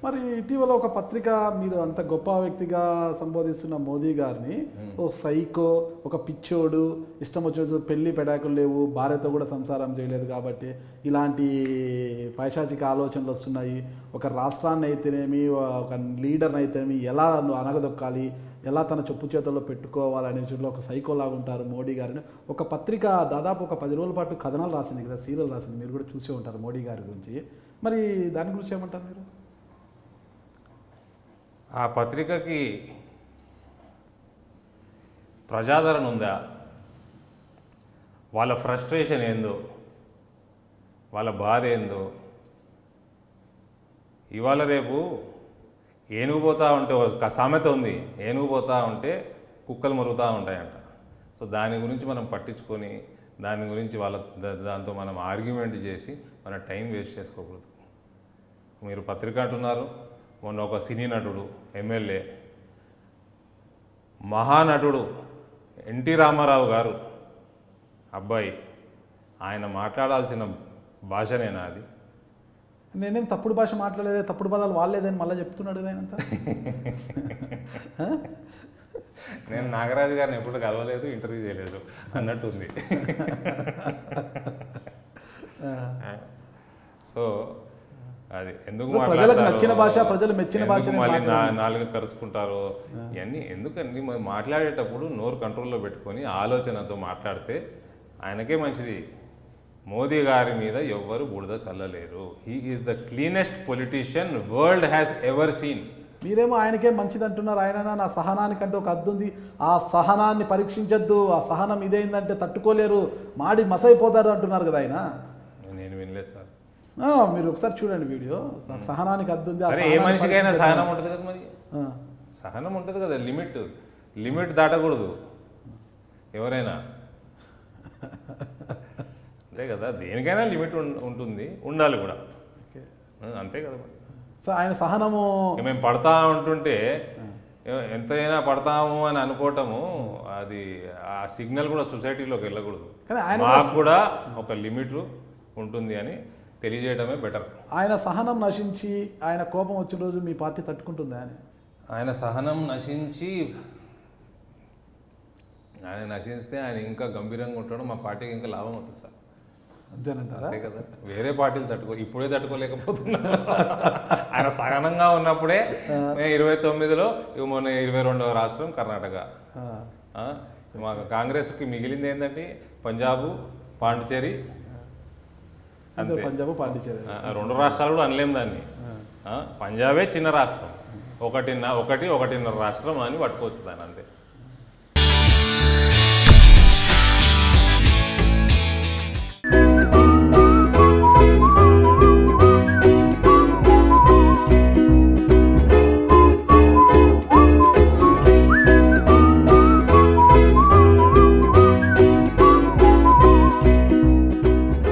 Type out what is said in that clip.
మరి ఇటీవల ఒక పత్రిక మీరు అంత గొప్ప వ్యక్తిగా సంబోధిస్తున్న మోదీ గారిని ఓ సైకో, ఒక పిచ్చోడు, ఇష్టం వచ్చిన పెళ్లి పెడాకులు లేవు, భార్యతో కూడా సంసారం చేయలేదు కాబట్టి ఇలాంటి పైశాచిక ఆలోచనలు వస్తున్నాయి, ఒక రాష్ట్రాన్ని అయితేనేమి ఒక లీడర్ని అయితేనేమి ఎలా అనగదొక్కాలి, ఎలా తన చెప్పు చేతుల్లో పెట్టుకోవాలనే విషయంలో ఒక సైకోలాగా ఉంటారు మోడీ గారిని. ఒక పత్రిక దాదాపు ఒక 10 రోజుల పాటు కథనాలు రాసింది కదా, సీరియల్ రాసింది, మీరు కూడా చూసే ఉంటారు మోడీ గారి గురించి. మరి దాని గురించి ఏమంటారు మీరు? ఆ పత్రికకి ప్రజాదరణ ఉందా, వాళ్ళ ఫ్రస్ట్రేషన్ ఏందో, వాళ్ళ బాధ ఏందో, ఇవాళ రేపు ఏనుగు పోతూ ఉంటే ఒక సామెత ఉంది, ఏనుగు పోతూ ఉంటే కుక్కలు మరుగుతూ ఉంటాయంట. సో దాని గురించి మనం పట్టించుకొని దాని గురించి దాంతో మనం ఆర్గ్యుమెంట్ చేసి మన టైం వేస్ట్ చేసుకోకూడదు. మీరు పత్రిక అంటున్నారు, మొన్న ఒక సినీ నటుడు, ఎమ్మెల్యే, మహానటుడు ఎన్టీ రామారావు గారు అబ్బాయి, ఆయన మాట్లాడాల్సిన భాషనేనా అది? నేనేం తప్పుడు భాష మాట్లాడలేదే, తప్పుడు పదాలు వాళ్ళేదని మళ్ళీ చెప్తున్నాడు ఆయనంతా. నేను నాగరాజు గారిని ఎప్పుడు కలవలేదు, ఇంటర్వ్యూ చేయలేదు అన్నట్టుంది. సో అది ఎందుకు ప్రజలకు నచ్చిన భాష, ప్రజలు మెచ్చిన భాష మళ్ళీ నాలుగు కరుచుకుంటారు ఇవన్నీ ఎందుకండి? మాట్లాడేటప్పుడు నోరు కంట్రోల్లో పెట్టుకొని ఆలోచనతో మాట్లాడితే ఆయనకే మంచిది. మోదీ గారి మీద ఎవ్వరు బురద చల్లలేరు. He is the cleanest politician world has ever seen. మీరేమో ఆయనకే మంచిది అంటున్నారు. ఆయన నా సహనానికంటే ఒక హద్దు ఉంది, ఆ సహనాన్ని పరీక్షించద్దు, ఆ సహనం ఇదేందంటే తట్టుకోలేరు, మాడి మసైపోతారు అంటున్నారు కదా ఆయన. నేను వినలేదు సార్. మీరు ఒకసారి చూడండి వీడియో. సహనానికి హద్దు ఉంది. ఏ మనిషికైనా సహనం ఉంటుంది కదా, మరి సహనం ఉంటుంది కదా, లిమిట్ దాటకూడదు ఎవరైనా, అంతే కదా. దేనికైనా లిమిట్ ఉంటుంది, ఉండాలి కూడా, అంతే కదా. సో ఆయన సహనము మేము పడతా ఉంటుంటే ఎంతైనా పడతాము అని అనుకోవటము, అది ఆ సిగ్నల్ కూడా సొసైటీలోకి వెళ్ళకూడదు. మాకు కూడా ఒక లిమిట్ ఉంటుంది అని తెలియజేయడమే బెటర్. ఆయన సహనం నశించి ఆయన కోపం వచ్చిన రోజు మీ పార్టీ తట్టుకుంటుందా అని? ఆయన సహనం నశిస్తే ఆయన ఇంకా గంభీరంగా ఉంటాడు, మా పార్టీకి ఇంకా లాభం అవుతుంది సార్. అంతేనంటారా? అంతే కదా. వేరే పార్టీలు ఇప్పుడే తట్టుకోలేకపోతున్నారు. ఆయన సహనంగా ఉన్నప్పుడే 29లో మొన్న 22వ రాష్ట్రం కర్ణాటక. మా కాంగ్రెస్కి మిగిలింది ఏంటంటే పంజాబ్, పాండిచేరి, పంజాబ్, పాండిచేరి 2 రాష్ట్రాలు కూడా అనలేము దాన్ని. పంజాబే చిన్న రాష్ట్రం, ఒకటిన్నర రాష్ట్రం అని పట్టుకోవచ్చు దాన్ని, అంతే.